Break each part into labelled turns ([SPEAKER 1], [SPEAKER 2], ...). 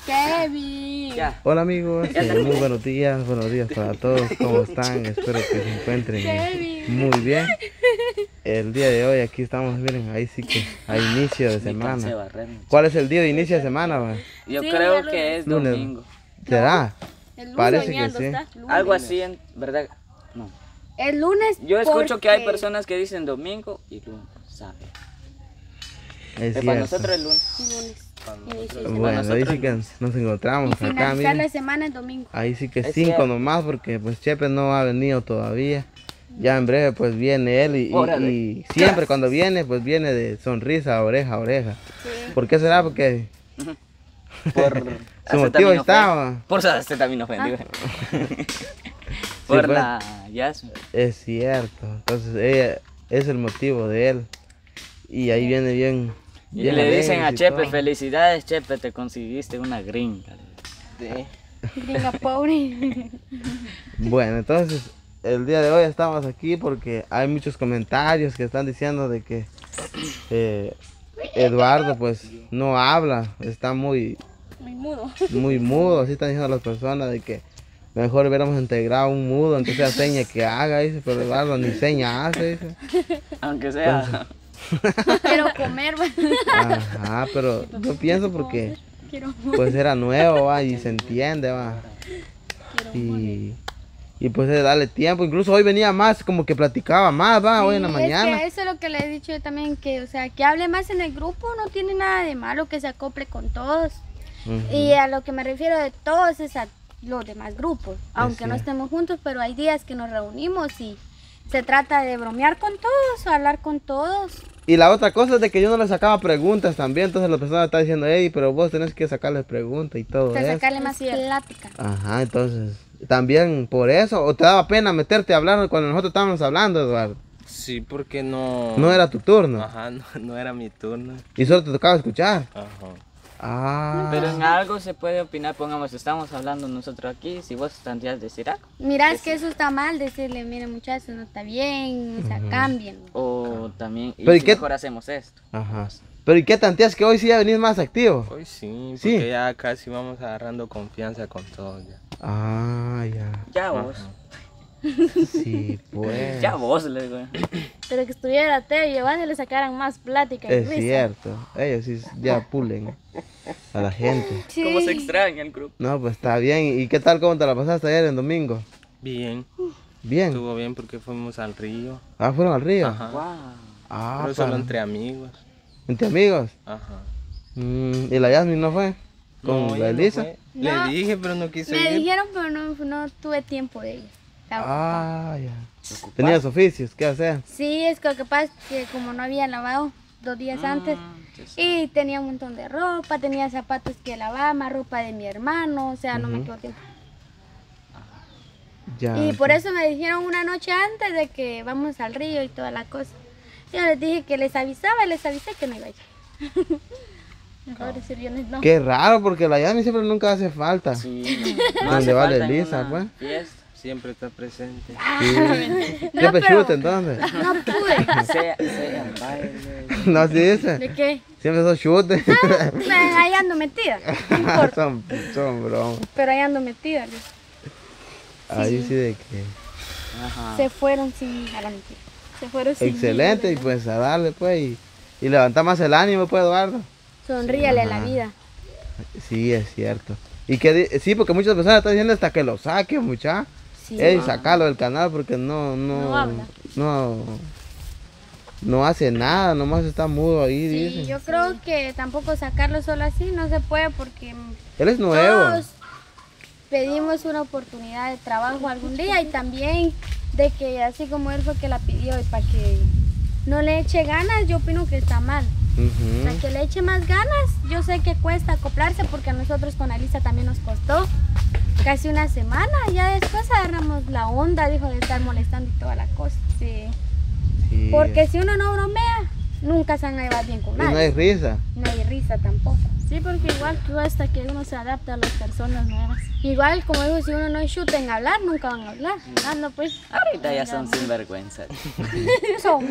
[SPEAKER 1] Kevin.
[SPEAKER 2] Ya.
[SPEAKER 3] Hola amigos, muy buenos días para todos, ¿cómo están? Espero que se encuentren muy bien. El día de hoy aquí estamos, miren, ahí sí que a inicio de semana. ¿Cuál es el día de inicio de semana? Va?
[SPEAKER 2] Yo
[SPEAKER 1] Sí,
[SPEAKER 2] creo
[SPEAKER 1] el
[SPEAKER 2] que es
[SPEAKER 3] lunes.
[SPEAKER 2] domingo.
[SPEAKER 3] ¿Será?
[SPEAKER 1] El lunes
[SPEAKER 3] Parece que
[SPEAKER 1] soñando
[SPEAKER 3] sí.
[SPEAKER 1] está. Lunes.
[SPEAKER 2] Algo así, ¿verdad? No.
[SPEAKER 1] El lunes.
[SPEAKER 2] Yo escucho que hay
[SPEAKER 1] porque-
[SPEAKER 2] personas que dicen domingo y lunes, ¿sabe?
[SPEAKER 3] Es
[SPEAKER 2] Para
[SPEAKER 3] cierto.
[SPEAKER 2] nosotros el lunes.
[SPEAKER 1] Lunes.
[SPEAKER 2] Para
[SPEAKER 1] Inicio de
[SPEAKER 2] nosotros-
[SPEAKER 1] semana.
[SPEAKER 3] Bueno,
[SPEAKER 2] para
[SPEAKER 3] ahí
[SPEAKER 2] nosotros
[SPEAKER 3] sí que
[SPEAKER 2] el lunes.
[SPEAKER 3] nos encontramos
[SPEAKER 1] Y
[SPEAKER 3] acá,
[SPEAKER 1] finalizar la
[SPEAKER 3] miren.
[SPEAKER 1] semana es domingo.
[SPEAKER 3] Ahí sí que
[SPEAKER 2] Es
[SPEAKER 3] 5
[SPEAKER 2] cierto.
[SPEAKER 3] nomás porque pues Chepe no ha venido todavía. Ya en breve pues viene él
[SPEAKER 2] Órale.
[SPEAKER 3] y siempre cuando viene pues viene de sonrisa oreja a oreja.
[SPEAKER 1] Sí.
[SPEAKER 3] ¿Por qué será? Porque
[SPEAKER 2] Por
[SPEAKER 3] su motivo estaba.
[SPEAKER 2] Por acetaminofén,
[SPEAKER 3] pues.
[SPEAKER 2] Por la Yasmin.
[SPEAKER 3] Es cierto, entonces ella es el motivo de él. Y ahí viene bien.
[SPEAKER 2] Y
[SPEAKER 3] bien
[SPEAKER 2] le
[SPEAKER 3] alegre
[SPEAKER 2] dicen a
[SPEAKER 3] y
[SPEAKER 2] Chepe,
[SPEAKER 3] todo.
[SPEAKER 2] felicidades Chepe, te conseguiste una gringa.
[SPEAKER 1] Gringa pobre.
[SPEAKER 3] Bueno, entonces el día de hoy estamos aquí porque hay muchos comentarios que están diciendo de que Eduardo pues no habla, está
[SPEAKER 1] Muy mudo.
[SPEAKER 3] muy mudo, así están diciendo las personas de que mejor hubiéramos integrado un mudo, aunque sea seña que haga, dice, pero Eduardo ni seña hace, dice.
[SPEAKER 2] Aunque sea.
[SPEAKER 1] Quiero comer. va.
[SPEAKER 3] Ajá, pero yo pienso porque
[SPEAKER 1] Quiero.
[SPEAKER 3] pues era nuevo, va, y se entiende, va. Y pues de darle tiempo, incluso hoy venía más, como que platicaba más, va, hoy en la
[SPEAKER 1] Sí,
[SPEAKER 3] mañana.
[SPEAKER 1] Es que eso es lo que le he dicho yo también, que o sea, que hable más en el grupo, no tiene nada de malo, que se acople con todos.
[SPEAKER 3] Ujú.
[SPEAKER 1] Y a lo que me refiero de todos es a los demás grupos, aunque no
[SPEAKER 3] cierto.
[SPEAKER 1] estemos juntos, pero hay días que nos reunimos y se trata de bromear con todos, hablar con todos.
[SPEAKER 3] Y la otra cosa es de que yo no le sacaba preguntas también, entonces la persona está diciendo, hey, pero vos tenés que sacarles preguntas y todo
[SPEAKER 1] Para
[SPEAKER 3] eso.
[SPEAKER 1] sacarle más plática.
[SPEAKER 3] Ajá, entonces, también por eso, o te daba pena meterte a hablar cuando nosotros estábamos hablando, Eduardo.
[SPEAKER 4] Sí, porque no...
[SPEAKER 3] No era tu turno,
[SPEAKER 4] Ajá, no era mi turno.
[SPEAKER 3] y solo te tocaba escuchar.
[SPEAKER 4] Ajá.
[SPEAKER 3] Ah,
[SPEAKER 2] Pero en algo se puede opinar, pongamos, estamos hablando nosotros aquí, si vos tendrías decir algo.
[SPEAKER 1] Mira, es que eso está mal, decirle, miren muchachos, no está bien, o sea, cambien.
[SPEAKER 2] O también, y
[SPEAKER 3] Pero ¿y
[SPEAKER 2] si
[SPEAKER 3] qué-
[SPEAKER 2] mejor hacemos esto.
[SPEAKER 3] ajá. Pero ¿y qué tanteas que hoy sí ya venís más activo?
[SPEAKER 4] Hoy sí,
[SPEAKER 3] Sí.
[SPEAKER 4] porque ya casi vamos agarrando confianza con todos ya.
[SPEAKER 3] Ah, ya.
[SPEAKER 2] Ya vos.
[SPEAKER 3] Sí, pues.
[SPEAKER 2] Ya vos, le digo.
[SPEAKER 1] Pero que estuviera Teo y Giovanni le sacaran más plática y
[SPEAKER 3] Es
[SPEAKER 1] risa.
[SPEAKER 3] cierto, ellos sí ya pulen a la gente.
[SPEAKER 1] Sí.
[SPEAKER 2] ¿Cómo se extraña el grupo?
[SPEAKER 3] No, pues está bien. ¿Y qué tal, cómo te la pasaste ayer en domingo?
[SPEAKER 4] Bien,
[SPEAKER 3] Bien.
[SPEAKER 4] estuvo bien porque fuimos al río.
[SPEAKER 3] Ah, fueron al río.
[SPEAKER 4] Ajá.
[SPEAKER 2] Wow.
[SPEAKER 3] Ah,
[SPEAKER 4] Pero solo
[SPEAKER 3] para-
[SPEAKER 4] entre amigos.
[SPEAKER 3] ¿Entre amigos?
[SPEAKER 4] Ajá.
[SPEAKER 3] ¿Y la Yasmin no fue? ¿Con
[SPEAKER 4] No,
[SPEAKER 3] la
[SPEAKER 4] ella no
[SPEAKER 3] Elisa?
[SPEAKER 4] fue.
[SPEAKER 1] No.
[SPEAKER 4] Le dije, pero no quiso
[SPEAKER 1] Me
[SPEAKER 4] ir.
[SPEAKER 1] dijeron, pero no tuve tiempo de ir. Estaba ocupada.
[SPEAKER 3] Ah, ya. Tenías oficios, ¿qué hacer?
[SPEAKER 1] Sí, es que lo que pasa es que como no había lavado 2 días antes y tenía un montón de ropa, tenía zapatos que lavar, más ropa de mi hermano, o sea, no me quedó tiempo.
[SPEAKER 3] Ya.
[SPEAKER 1] Y por eso me dijeron una noche antes de que vamos al río y toda la cosa. Yo les dije que les avisaba y les avisé que no iba a ir. Mejor decirles no.
[SPEAKER 3] Qué raro, porque la Yasmin siempre nunca hace falta.
[SPEAKER 2] Sí.
[SPEAKER 3] ¿Dónde va la
[SPEAKER 2] falta en
[SPEAKER 3] Elisa,
[SPEAKER 2] una
[SPEAKER 3] pues?
[SPEAKER 2] fiesta.
[SPEAKER 4] Siempre está presente.
[SPEAKER 3] Siempre
[SPEAKER 1] pero-
[SPEAKER 3] chute, entonces.
[SPEAKER 1] No pude.
[SPEAKER 2] Sea baile.
[SPEAKER 3] No, sí dice.
[SPEAKER 1] ¿De qué?
[SPEAKER 3] Siempre son chutes.
[SPEAKER 1] Ahí ando metida. No importa.
[SPEAKER 3] son bromas.
[SPEAKER 1] Pero ahí ando metida. Luis.
[SPEAKER 3] Ahí sí de que.
[SPEAKER 2] Ajá.
[SPEAKER 1] Se fueron sin a la mentira. Se fueron sin
[SPEAKER 3] Excelente,
[SPEAKER 1] mí,
[SPEAKER 3] y pues a darle, pues. Y levantar más el ánimo, pues, Eduardo.
[SPEAKER 1] Sonríale a la vida.
[SPEAKER 3] Sí, es cierto. Y que sí, porque muchas personas están diciendo hasta que lo saque, mucha.
[SPEAKER 1] Sí.
[SPEAKER 3] Ey, sacalo del canal porque no
[SPEAKER 1] No habla.
[SPEAKER 3] no hace nada, nomás está mudo ahí,
[SPEAKER 1] Sí,
[SPEAKER 3] dice.
[SPEAKER 1] yo creo que tampoco sacarlo solo así no se puede porque
[SPEAKER 3] Él es nuevo.
[SPEAKER 1] todos pedimos una oportunidad de trabajo algún día y también de que así como él fue que la pidió y para que no le eche ganas, yo opino que está mal.
[SPEAKER 3] Ujú.
[SPEAKER 1] Para que le eche más ganas, yo sé que cuesta acoplarse porque a nosotros con Alisa también nos costó casi una semana. Ya después agarramos la onda, dijo, de estar molestando y toda la cosa. Sí.
[SPEAKER 3] Sí.
[SPEAKER 1] Porque si uno no bromea, nunca se van a llevar bien con
[SPEAKER 3] Y
[SPEAKER 1] nadie.
[SPEAKER 3] no hay risa.
[SPEAKER 1] No hay risa tampoco.
[SPEAKER 5] Sí, porque igual cuesta que uno se adapte a las personas nuevas.
[SPEAKER 1] Igual, como digo, si uno no es chuta en hablar, nunca van a hablar.
[SPEAKER 5] Ah, no, pues.
[SPEAKER 2] Ahorita ya son sinvergüenzas.
[SPEAKER 1] Somos.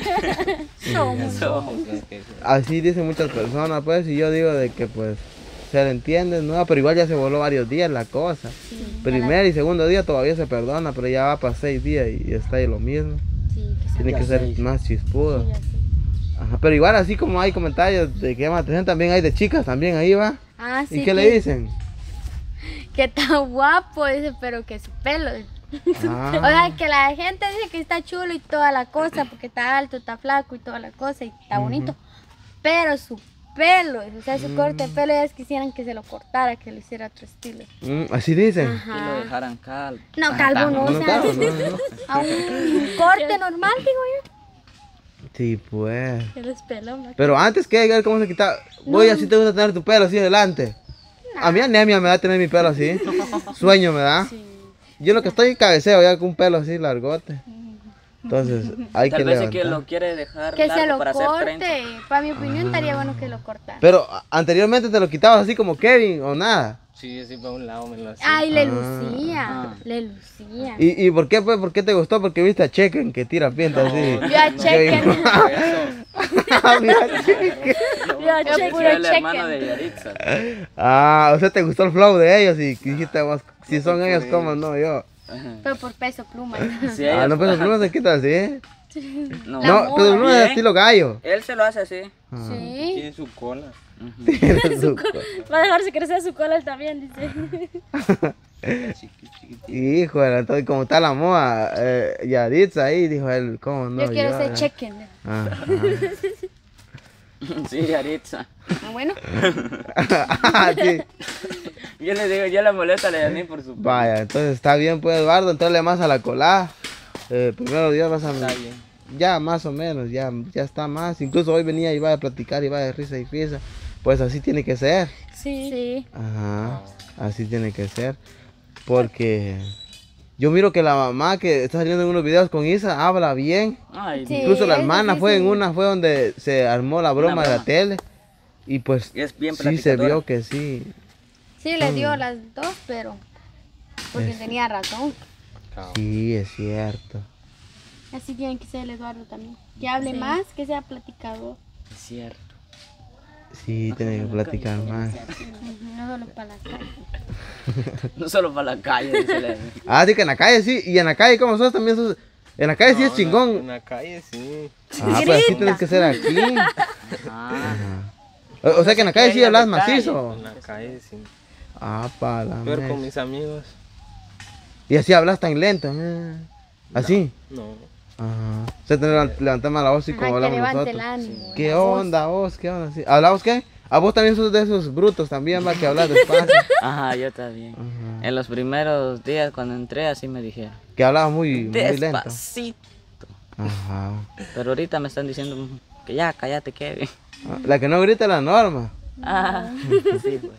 [SPEAKER 1] Somos.
[SPEAKER 2] Somos.
[SPEAKER 3] Así dicen muchas personas, pues, y yo digo de que, pues, se le entiende, no, pero igual ya se voló varios días la cosa. Primer y segundo día todavía se perdona, pero ya va para 6 días y está ahí lo mismo.
[SPEAKER 1] Sí, que
[SPEAKER 3] Tiene que ser más chispudo.
[SPEAKER 5] Sí, así.
[SPEAKER 3] Ajá, pero igual así como hay comentarios de que llaman la atención, también hay de chicas también ahí va.
[SPEAKER 1] Ah, sí.
[SPEAKER 3] ¿Y qué le dicen?
[SPEAKER 1] Que está guapo, dice, pero que su pelo.
[SPEAKER 3] Ah.
[SPEAKER 1] O sea, que la gente dice que está chulo y toda la cosa, porque está alto, está flaco y toda la cosa, y está bonito. Pero su pelo, o sea, su corte de pelo, ellas quisieran que se lo cortara, que lo hiciera otro estilo.
[SPEAKER 3] Así dicen.
[SPEAKER 2] Y lo dejaran calvo.
[SPEAKER 1] No, calvo no, o
[SPEAKER 3] No,
[SPEAKER 1] sea,
[SPEAKER 3] claro, no.
[SPEAKER 1] a un corte normal, digo yo.
[SPEAKER 3] Sí, pues.
[SPEAKER 5] Eres pelón, ¿no?
[SPEAKER 3] Pero antes que ver cómo se quitaba. Voy, así te gusta tener tu pelo así delante. A mí anemia me da tener mi pelo así. Sueño me da. Yo lo que estoy cabeceo ya con un pelo así largote. Entonces hay
[SPEAKER 2] Tal
[SPEAKER 3] que
[SPEAKER 2] vez es que
[SPEAKER 3] levantar.
[SPEAKER 2] lo quiere dejar
[SPEAKER 1] Que se
[SPEAKER 2] largo
[SPEAKER 1] lo
[SPEAKER 2] para hacer trenza.
[SPEAKER 1] corte. Para mi opinión, estaría bueno que lo cortara.
[SPEAKER 3] Pero anteriormente te lo quitabas así como Kevin o nada.
[SPEAKER 4] Sí, sí, para un lado me lo hacía.
[SPEAKER 1] Ay, le lucía, le lucía.
[SPEAKER 3] ¿Y por qué pues? ¿Por qué te gustó? Porque viste a Chequen que tira pinta así.
[SPEAKER 1] Vio a Chequen.
[SPEAKER 3] Mira a Chequen.
[SPEAKER 1] Vio a
[SPEAKER 2] Yo
[SPEAKER 1] Chequen.
[SPEAKER 2] soy el hermano de Yaritza.
[SPEAKER 3] Ah, o sea, te gustó el flow de ellos y dijiste vos, si son ellos, ¿cómo no? Yo.
[SPEAKER 1] Pero por peso pluma.
[SPEAKER 2] Sí,
[SPEAKER 3] Ah, no, pero no se quita así.
[SPEAKER 2] no.
[SPEAKER 3] No, pero no es
[SPEAKER 2] Bien.
[SPEAKER 3] estilo gallo.
[SPEAKER 2] Él se lo hace así.
[SPEAKER 1] Sí.
[SPEAKER 4] Tiene su cola.
[SPEAKER 5] Va a dejarse crecer su cola él también, dice.
[SPEAKER 3] Híjole, entonces como está la moda, Yaritza ahí, dijo él, ¿cómo no?
[SPEAKER 1] Yo quiero ser
[SPEAKER 3] ya.
[SPEAKER 1] Chequen.
[SPEAKER 3] Ajá.
[SPEAKER 2] Sí, Yaritza.
[SPEAKER 1] Ah, bueno.
[SPEAKER 3] Sí.
[SPEAKER 2] Yo le digo, yo la molesto a la Yanin por su...
[SPEAKER 3] Vaya, entonces está bien pues Eduardo, entonces más a la colada. Primero Dios vas a...
[SPEAKER 4] Está bien.
[SPEAKER 3] Ya más o menos, ya está más. Incluso hoy venía y iba a platicar, iba de risa y fiesta. Pues así tiene que ser.
[SPEAKER 5] Sí.
[SPEAKER 3] Ajá, así tiene que ser. Porque yo miro que la mamá que está saliendo en unos videos con Isa habla bien.
[SPEAKER 2] Ay,
[SPEAKER 1] Sí.
[SPEAKER 3] Incluso la
[SPEAKER 1] eso
[SPEAKER 3] hermana
[SPEAKER 1] sí,
[SPEAKER 3] fue
[SPEAKER 1] sí.
[SPEAKER 3] en una, fue donde se armó la broma de la
[SPEAKER 2] broma.
[SPEAKER 3] tele. Y pues
[SPEAKER 2] Es bien
[SPEAKER 3] sí se
[SPEAKER 2] platicadora.
[SPEAKER 3] vio que sí.
[SPEAKER 1] Sí, le dio las dos, pero porque tenía razón.
[SPEAKER 3] Sí, es cierto.
[SPEAKER 1] Así tiene que ser el Eduardo también. Que hable más, que sea platicador.
[SPEAKER 2] Es cierto.
[SPEAKER 3] Sí, tiene que platicar más.
[SPEAKER 1] No solo para la calle.
[SPEAKER 2] No solo para la calle, dice la Yanin.
[SPEAKER 3] Ah, sí que en la calle sí. Y en la calle, ¿cómo sos? También sos. En la calle sí es
[SPEAKER 4] En
[SPEAKER 3] chingón.
[SPEAKER 4] la calle sí.
[SPEAKER 3] Ah, pues así tienes que ser aquí.
[SPEAKER 2] Ah,
[SPEAKER 3] O sea que en la calle sí
[SPEAKER 2] Ella
[SPEAKER 3] hablas
[SPEAKER 2] de calle.
[SPEAKER 3] macizo.
[SPEAKER 4] En la calle sí.
[SPEAKER 3] Ah, para la
[SPEAKER 4] Pero
[SPEAKER 3] mes.
[SPEAKER 4] con mis amigos,
[SPEAKER 3] Y así hablas tan lento. Así.
[SPEAKER 4] no.
[SPEAKER 3] Ajá. O sea, levantar más la voz y como
[SPEAKER 1] Ajá, que
[SPEAKER 3] hablamos
[SPEAKER 1] levante
[SPEAKER 3] nosotros.
[SPEAKER 1] el ánimo.
[SPEAKER 3] ¿Qué onda vos? ¿Qué onda? Sí. ¿Hablamos qué? A vos también sos de esos brutos también, va, que hablas despacio.
[SPEAKER 2] ajá, yo también.
[SPEAKER 3] Ajá.
[SPEAKER 2] En los primeros días cuando entré así me dijeron.
[SPEAKER 3] Que hablabas muy lento.
[SPEAKER 2] Despacito.
[SPEAKER 3] Ajá.
[SPEAKER 2] Pero ahorita me están diciendo que ya, cállate, Kevin.
[SPEAKER 3] Ah, la que no grita es la Norma.
[SPEAKER 2] Ah, sí, güey.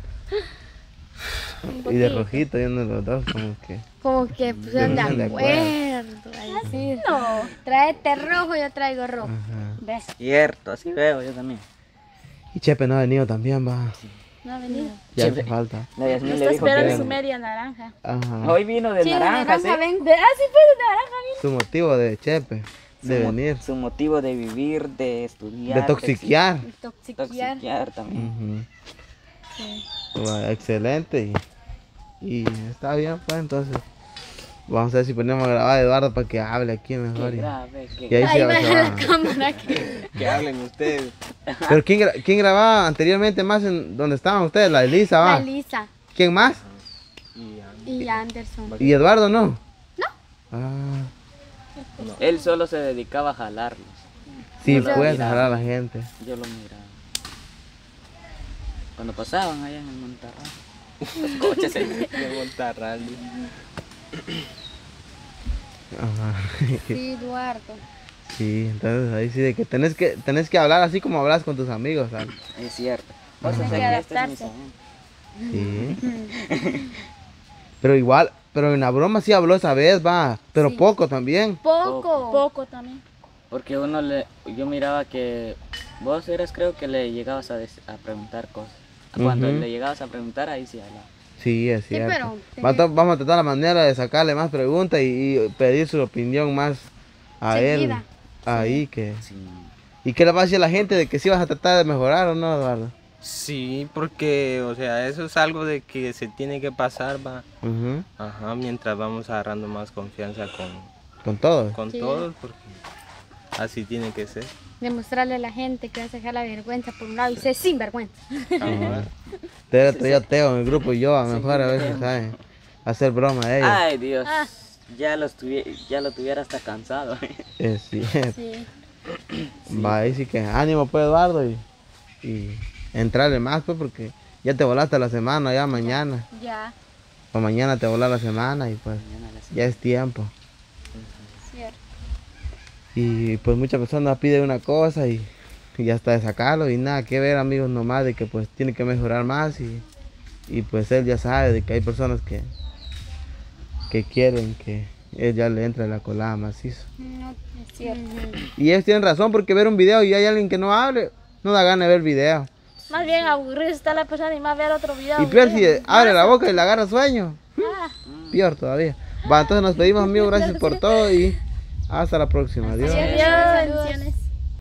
[SPEAKER 3] Y de rojito, yendo los dos, como que.
[SPEAKER 1] Como que pusieron de
[SPEAKER 3] De
[SPEAKER 1] acuerdo. Así. No. Tráete rojo, yo traigo rojo.
[SPEAKER 3] Ajá.
[SPEAKER 1] ¿Ves?
[SPEAKER 2] Cierto, así veo yo también.
[SPEAKER 3] Y Chepe no ha venido también, va.
[SPEAKER 5] No ha venido.
[SPEAKER 3] Ya
[SPEAKER 2] Chepe.
[SPEAKER 3] hace falta.
[SPEAKER 2] La Yasmin
[SPEAKER 5] No
[SPEAKER 2] le
[SPEAKER 5] está
[SPEAKER 2] dijo
[SPEAKER 5] esperando
[SPEAKER 2] que
[SPEAKER 5] su media naranja.
[SPEAKER 3] Ajá.
[SPEAKER 2] hoy vino de
[SPEAKER 1] Sí, de
[SPEAKER 2] naranja, ¿sí?
[SPEAKER 1] ven.
[SPEAKER 5] Sí, pues de naranja vino.
[SPEAKER 3] Su motivo de Chepe, de
[SPEAKER 2] Su mo-
[SPEAKER 3] venir,
[SPEAKER 2] Su motivo de vivir, de estudiar.
[SPEAKER 3] de toxiquear.
[SPEAKER 1] Toxiquear.
[SPEAKER 2] Toxiquear también.
[SPEAKER 3] Ujú. Bueno, excelente. Y está bien, pues entonces. Vamos a ver si ponemos a grabar a Eduardo para que hable aquí mejor.
[SPEAKER 2] Qué
[SPEAKER 3] Y
[SPEAKER 2] grave, qué
[SPEAKER 3] y ahí
[SPEAKER 1] Ahí
[SPEAKER 3] se
[SPEAKER 1] va
[SPEAKER 3] va.
[SPEAKER 1] la cámara que.
[SPEAKER 4] Que hablen ustedes.
[SPEAKER 3] Pero ¿quién grababa anteriormente más en donde estaban ustedes? La Elisa,
[SPEAKER 1] La
[SPEAKER 3] va.
[SPEAKER 1] Lisa
[SPEAKER 3] ¿Quién más?
[SPEAKER 4] Y
[SPEAKER 1] y Anderson.
[SPEAKER 3] ¿Y Eduardo no? No. Ah,
[SPEAKER 2] Él solo se dedicaba a jalarlos.
[SPEAKER 3] sí,
[SPEAKER 2] Yo lo
[SPEAKER 3] puedes
[SPEAKER 2] miraba.
[SPEAKER 3] jalar a la gente.
[SPEAKER 2] Yo lo miraba. Cuando pasaban allá en el Monterrey. Los coches ahí.
[SPEAKER 4] de Montarral.
[SPEAKER 3] Ajá.
[SPEAKER 1] Sí, Eduardo.
[SPEAKER 3] Sí, entonces ahí sí de que tenés que hablar así como hablas con tus amigos, ¿sabes?
[SPEAKER 2] Es cierto. Vos
[SPEAKER 5] Hay
[SPEAKER 2] sabés
[SPEAKER 5] que
[SPEAKER 2] que este es mi
[SPEAKER 5] adaptarse.
[SPEAKER 2] salón.
[SPEAKER 3] Sí. Pero igual, pero en la broma sí habló esa vez, va. Pero
[SPEAKER 1] Sí.
[SPEAKER 3] poco también.
[SPEAKER 1] Poco.
[SPEAKER 5] Poco también.
[SPEAKER 2] Porque yo miraba que vos eras, creo que le llegabas a preguntar cosas. Cuando
[SPEAKER 3] Ujú.
[SPEAKER 2] le llegabas a preguntar, ahí sí hablaba.
[SPEAKER 3] Sí, es cierto.
[SPEAKER 1] pero
[SPEAKER 3] Vamos a tratar la manera de sacarle más preguntas y pedir su opinión más a
[SPEAKER 1] Seguida.
[SPEAKER 3] él. Ahí que.
[SPEAKER 2] Sí.
[SPEAKER 3] ¿Y qué le va a decir a la gente de que sí vas a tratar de mejorar o no, Eduardo?
[SPEAKER 4] Sí, porque, o sea, eso es algo de que se tiene que pasar, va.
[SPEAKER 3] Ujú.
[SPEAKER 4] Ajá, mientras vamos agarrando más confianza
[SPEAKER 3] Con todo.
[SPEAKER 4] con
[SPEAKER 1] Sí.
[SPEAKER 4] todos, porque así tiene que ser.
[SPEAKER 1] Demostrarle a la gente que vas a dejar la vergüenza por un lado y ser sinvergüenza.
[SPEAKER 4] Ajá.
[SPEAKER 3] Yo Teo en el grupo y yo a lo mejor a veces, ¿saben? Hacer broma a ellos.
[SPEAKER 2] Ay, Dios. Ya lo tuviera hasta cansado.
[SPEAKER 3] Es cierto.
[SPEAKER 5] Sí.
[SPEAKER 3] Va, ahí sí que ánimo pues Eduardo y entrarle más pues porque ya te volaste la semana, ya mañana.
[SPEAKER 1] Ya.
[SPEAKER 3] O mañana te vola la semana y pues ya es tiempo.
[SPEAKER 1] Cierto.
[SPEAKER 3] Y pues muchas personas piden una cosa y ya está de sacarlo y nada que ver amigos nomás de que pues tiene que mejorar más y pues él ya sabe de que hay personas que quieren que él ya le entre la colada macizo.
[SPEAKER 1] No, es cierto.
[SPEAKER 3] Y ellos tienen razón porque ver un video y hay alguien que no hable, no da ganas de ver el video.
[SPEAKER 5] Más bien aburrido está la persona y más ver otro video.
[SPEAKER 3] Y peor si
[SPEAKER 5] aburrido.
[SPEAKER 3] abre la boca y le agarra sueño.
[SPEAKER 5] Ah.
[SPEAKER 3] Peor todavía. Va, entonces nos pedimos amigos, gracias por todo y hasta la próxima. Adiós.
[SPEAKER 5] Adiós. Bendiciones.